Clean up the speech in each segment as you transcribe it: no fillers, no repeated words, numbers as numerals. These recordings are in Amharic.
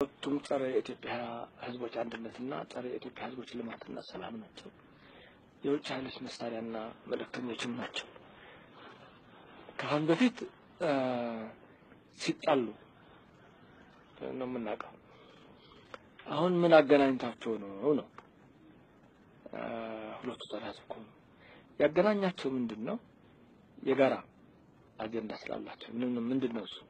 ቱም ጸረ ኢትዮጵያ ህዝቦች አንድነትና ጸረ ኢትዮጵያ ህዝቦች ልማትና ሰላም ናቸው። የውጭ ኃይሎች መሳሪያና መልእክተኞችም ናቸው። ከአሁን በፊት ሲጣሉ ነው የምናውቀው። አሁን ምን አገናኝታቸው ነው? ሁለቱ ተራዝኩ ያገናኛቸው ምንድነው? የጋራ አጀንዳ ስላላቸው ምንድነው እሱ?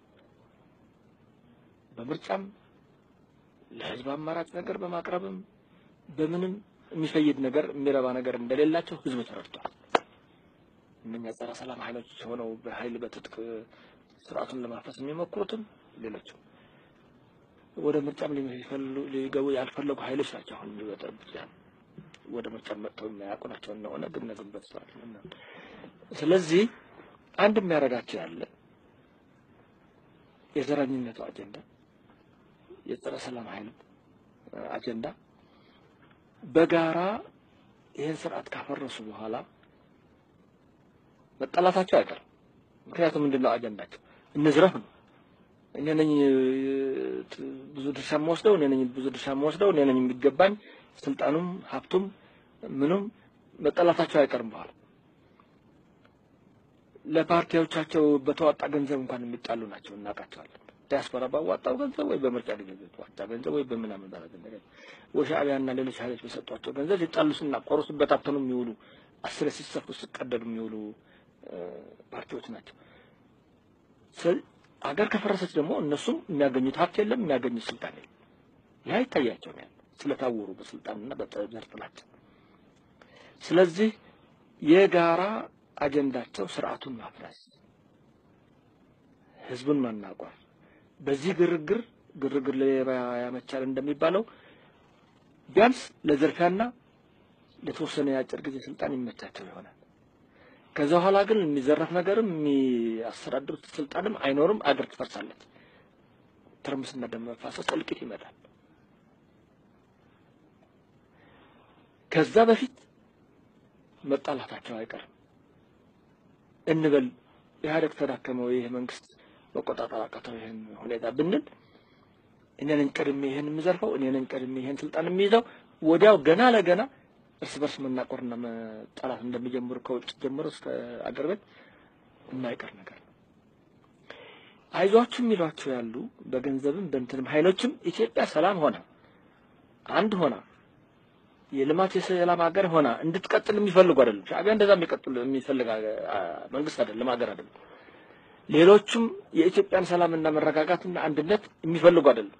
በምርጫም ለህዝብ አማራጭ ነገር በማቅረብም በምንም የሚፈይድ ነገር የሚረባ ነገር እንደሌላቸው ህዝብ ተረድቷል። እነኛ ጸረ ሰላም ኃይሎች ሆነው በኃይል በትጥቅ ስርዓቱን ለማፍረስ የሚሞክሩትም ሌሎችም ወደ ምርጫም ሊገቡ ያልፈለጉ ኃይሎች ናቸው። አሁን የሚወጣበት ወደ ምርጫ መጥተው የማያውቁ ናቸው እና ግን ነገበት ስርዓት ነው። ስለዚህ አንድ የሚያረጋቸው ያለ የዘረኝነቱ አጀንዳ የጸረ ሰላም ኃይል አጀንዳ በጋራ ይሄን ስርዓት ካፈረሱ በኋላ መጣላታቸው አይቀርም። ምክንያቱም ምንድነው አጀንዳቸው? እንዝረፍ ነው። እኔ ነኝ ብዙ ድርሻ የምወስደው፣ እኔ ነኝ ብዙ ድርሻ የምወስደው፣ እኔ ነኝ የሚገባኝ ስልጣኑም ሀብቱም ምኑም መጣላታቸው አይቀርም። በኋላ ለፓርቲዎቻቸው በተዋጣ ገንዘብ እንኳን የሚጣሉ ናቸው እናቃቸዋለን። ዲያስፖራ ባዋጣው ገንዘብ ወይ በምርጫ ሊገዙት ዋጣ ገንዘብ ወይ በምናምን ባላገ ነገር ወሻቢያና ሌሎች ኃይሎች በሰጧቸው ገንዘብ ይጣሉስና ቆርሱ በታተኑ የሚውሉ አስረ ሲሰፉ ሲቀደዱ የሚውሉ ፓርቲዎች ናቸው። አገር ከፈረሰች ደግሞ እነሱም የሚያገኙት ሀብት የለም፣ የሚያገኙት ስልጣን የለም። ያ ይታያቸው ነው ስለታወሩ በስልጣንና በዘር ጥላቻ። ስለዚህ የጋራ አጀንዳቸው ስርዓቱን ማፍረስ፣ ህዝቡን ማናቋር፣ በዚህ ግርግር ለሌባ ያመቻል እንደሚባለው ቢያንስ ለዘርፊያና ለተወሰነ ያጭር ጊዜ ስልጣን ይመቻቸው ይሆናል። ከዛ በኋላ ግን የሚዘረፍ ነገርም የሚያስተዳድሩት ስልጣንም አይኖርም፣ አገር ትፈርሳለች። ትርምስና ደም መፋሰስ እልቂት ይመጣል። ከዛ በፊት መጣላታቸው አይቀርም። እንበል ኢህአዴግ ተዳከመው ይሄ መንግስት መቆጣጠር አቃተው ይሄን ሁኔታ ብንል እኔ ነኝ ቀድሜ ይሄን የምዘርፈው፣ እኔ ነኝ ቀድሜ ይሄን ስልጣን የሚይዘው፣ ወዲያው ገና ለገና እርስ በርስ መናቆርና መጣላት እንደሚጀምሩ ከውጭ ጀምሮ እስከ አገር ቤት የማይቀር ነገር ነው። አይዟችሁ የሚሏቸው ያሉ በገንዘብም በእንትንም ኃይሎችም ኢትዮጵያ ሰላም ሆና አንድ ሆና የልማት የሰላም ሀገር ሆና እንድትቀጥል የሚፈልጉ አይደለም። ሻዕቢያ እንደዛ የሚፈልግ መንግስት አይደለም፣ ሀገር አይደለም። ሌሎችም የኢትዮጵያን ሰላምና መረጋጋትና አንድነት የሚፈልጉ አይደለም።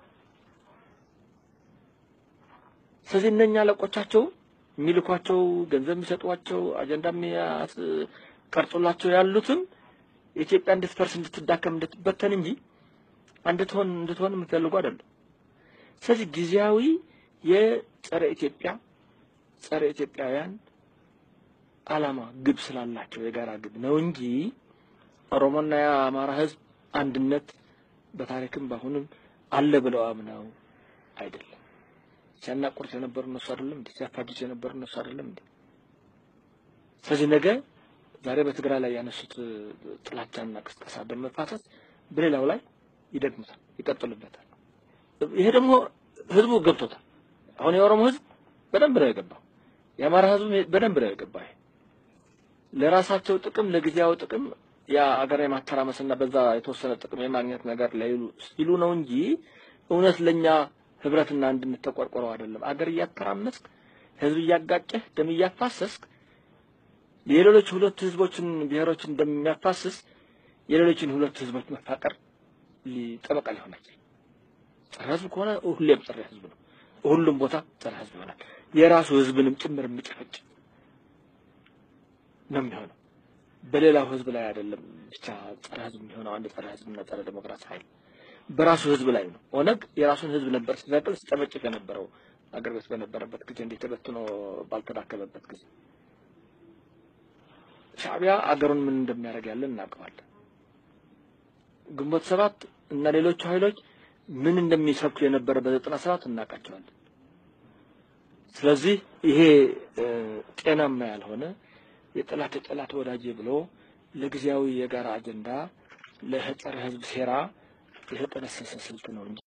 ስለዚህ እነኛ ለቆቻቸው የሚልኳቸው ገንዘብ የሚሰጧቸው አጀንዳ የሚያስቀርጹላቸው ያሉትም ኢትዮጵያ እንድትፈርስ እንድትዳከም እንድትበተን እንጂ እንድትሆን የሚፈልጉ አይደለም። ስለዚህ ጊዜያዊ የጸረ ኢትዮጵያውያን ዓላማ ግብ ስላላቸው የጋራ ግብ ነው እንጂ ኦሮሞና የአማራ ህዝብ አንድነት በታሪክም ባሁንም አለ ብለው አምነው አይደለም። ሲያናቁርት የነበሩ እነሱ አይደለም እንዴ? ሲያፋጁት የነበሩ እነሱ አይደለም እንዴ? ስለዚህ ነገ ዛሬ በትግራይ ላይ ያነሱት ጥላቻና ቅስቀሳ በመፋሰስ በሌላው ላይ ይደግሙታል፣ ይቀጥሉበታል። ይሄ ደግሞ ህዝቡ ገብቶታል። አሁን የኦሮሞ ህዝብ በደንብ ነው የገባው፣ የአማራ ህዝብ በደንብ ነው የገባው። ለራሳቸው ጥቅም ለጊዜያዊ ጥቅም ያ አገር የማተራመስና በዛ የተወሰነ ጥቅም የማግኘት ነገር ሲሉ ነው እንጂ እውነት ለኛ ህብረትና አንድነት ተቆርቆረው አይደለም። አገር እያተራመስክ ህዝብ እያጋጨህ ደም እያፋሰስክ የሌሎች ሁለት ህዝቦችን ብሔሮችን እንደሚያፋስስ የሌሎችን ሁለት ህዝቦች መፋቀር ሊጠበቃ ሊሆን አይችልም። ጸረ ህዝብ ከሆነ ሁሌም ጸረ ህዝብ ነው፣ ሁሉም ቦታ ጸረ ህዝብ ይሆናል። የራሱ ህዝብንም ጭምር የሚጨፈጭ ነው የሚሆነው። በሌላው ህዝብ ላይ አይደለም ብቻ ጸረ ህዝብ የሚሆነው። አንድ ጸረ ህዝብና ጸረ ዲሞክራሲ ኃይል በራሱ ህዝብ ላይ ነው። ኦነግ የራሱን ህዝብ ነበር ሲዘቅል ሲጨፈጭፍ የነበረው አገር ቤት በነበረበት ጊዜ እንዴት ተበትኖ ባልተዳከመበት ጊዜ። ሻዕቢያ አገሩን ምን እንደሚያደርግ ያለን እናውቀዋለን። ግንቦት ሰባት እና ሌሎች ኃይሎች ምን እንደሚሰብኩ የነበረ በ97 እናውቃቸዋለን። ስለዚህ ይሄ ጤናማ ያልሆነ የጠላት ወዳጅ ብሎ ለጊዜያዊ የጋራ አጀንዳ ለህጸረ ህዝብ ሴራ የተጠነሰሰ ስልት ነው እንጂ